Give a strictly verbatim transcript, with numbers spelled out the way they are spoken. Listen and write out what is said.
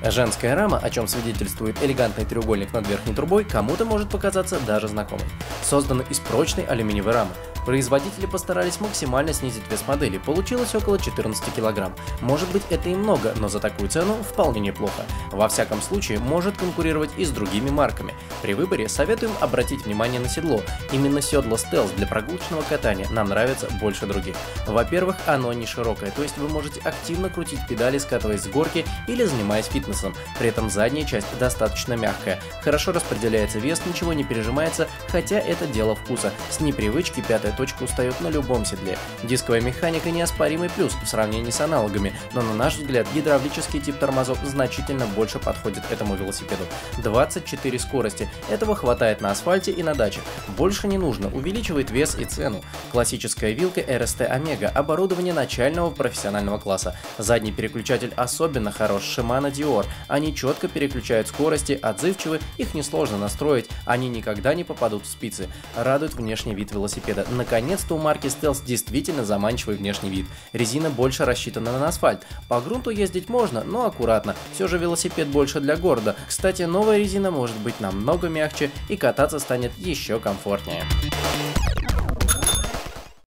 Женская рама, о чем свидетельствует элегантный треугольник над верхней трубой, кому-то может показаться даже знакомой. Создана из прочной алюминиевой рамы. Производители постарались максимально снизить вес модели, получилось около четырнадцати килограмм. Может быть, это и много, но за такую цену вполне неплохо. Во всяком случае, может конкурировать и с другими марками. При выборе советуем обратить внимание на седло. Именно седло Stealth для прогулочного катания нам нравится больше других. Во-первых, оно не широкое, то есть вы можете активно крутить педали, скатываясь с горки или занимаясь фитнесом. При этом задняя часть достаточно мягкая. Хорошо распределяется вес, ничего не пережимается, хотя это дело вкуса. С непривычки пятая точка устает на любом седле. Дисковая механика неоспоримый плюс в сравнении с аналогами, но на наш взгляд гидравлический тип тормозов значительно больше подходит этому велосипеду. двадцать четыре скорости, этого хватает на асфальте и на даче. Больше не нужно, увеличивает вес и цену. Классическая вилка эр эс тэ Omega, оборудование начального профессионального класса. Задний переключатель особенно хорош, Shimano Deore. Они четко переключают скорости, отзывчивы, их несложно настроить, они никогда не попадут в спицы. Радует внешний вид велосипеда. Наконец-то у марки Stealth действительно заманчивый внешний вид. Резина больше рассчитана на асфальт. По грунту ездить можно, но аккуратно. Все же велосипед больше для города. Кстати, новая резина может быть намного мягче и кататься станет еще комфортнее.